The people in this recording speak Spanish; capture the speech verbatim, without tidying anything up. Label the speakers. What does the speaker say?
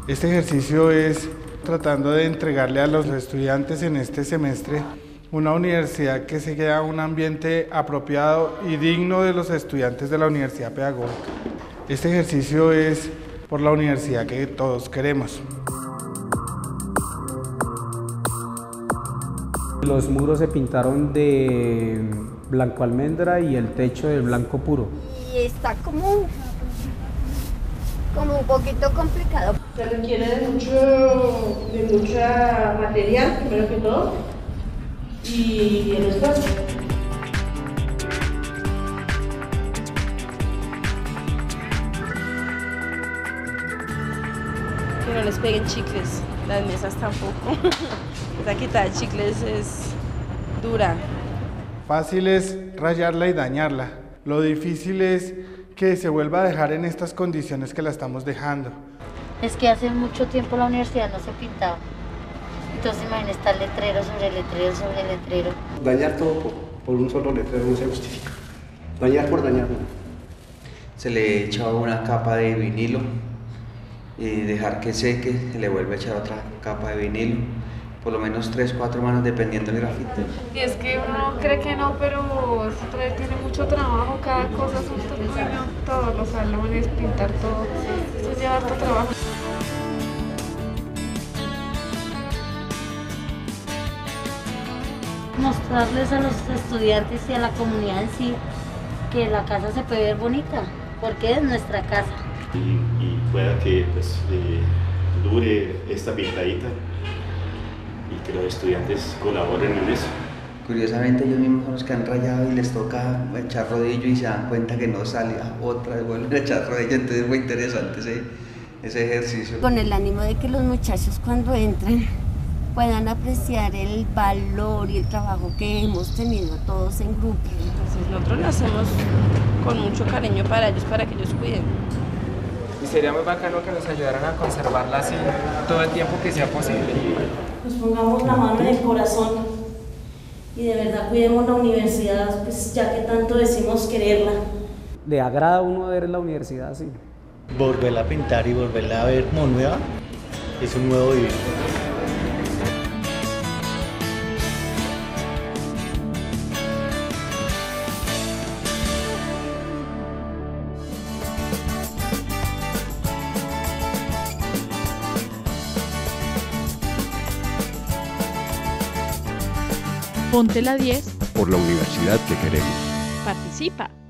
Speaker 1: Este ejercicio es tratando de entregarle a los estudiantes en este semestre una universidad que sea un ambiente apropiado y digno de los estudiantes de la Universidad Pedagógica. Este ejercicio es por la universidad que todos queremos.
Speaker 2: Los muros se pintaron de blanco almendra y el techo de blanco puro.
Speaker 3: Y está como, como un poquito complicado.
Speaker 4: Se requiere de mucho, de mucha material, primero que todo, y el esfuerzo.
Speaker 5: Que no les peguen chicles, las mesas tampoco. Esa quitada de chicles es dura.
Speaker 1: Fácil es rayarla y dañarla. Lo difícil es que se vuelva a dejar en estas condiciones que la estamos dejando.
Speaker 6: Es que hace mucho tiempo la universidad no se pintaba. Entonces imagínate estar letrero sobre letrero sobre letrero.
Speaker 7: Dañar todo por, por un solo letrero no se justifica. Dañar por dañar no.
Speaker 8: Se le echa una capa de vinilo y dejar que seque, se le vuelve a echar otra capa de vinilo, por lo menos tres, cuatro manos dependiendo del grafito.
Speaker 9: Y es que uno cree que no, pero esto todavía tiene mucho trabajo, cada cosa es un tornillo, todos los salones, pintar todo, esto lleva harto trabajo.
Speaker 6: Mostrarles a los estudiantes y a la comunidad en sí que la casa se puede ver bonita, porque es nuestra casa.
Speaker 10: Y, y pueda que pues, eh, dure esta pintadita y que los estudiantes colaboren en eso.
Speaker 8: Curiosamente ellos mismos son los que han rayado y les toca echar rodillo y se dan cuenta que no sale, otra vez vuelven a echar rodillo, entonces es muy interesante ese, ese ejercicio.
Speaker 3: Con el ánimo de que los muchachos cuando entren puedan apreciar el valor y el trabajo que hemos tenido todos en grupo.
Speaker 5: Entonces nosotros lo hacemos con mucho cariño para ellos, para que ellos cuiden.
Speaker 2: Y sería muy bacano que nos ayudaran a conservarla así todo el tiempo que sea posible.
Speaker 4: Nos pongamos la mano en el corazón y de verdad cuidemos la universidad, pues, ya que tanto decimos quererla.
Speaker 2: ¿Le agrada a uno ver la universidad así?
Speaker 11: Volverla a pintar y volverla a ver como nueva es un nuevo vivir.
Speaker 12: Ponte la diez
Speaker 13: por la universidad que queremos.
Speaker 12: Participa.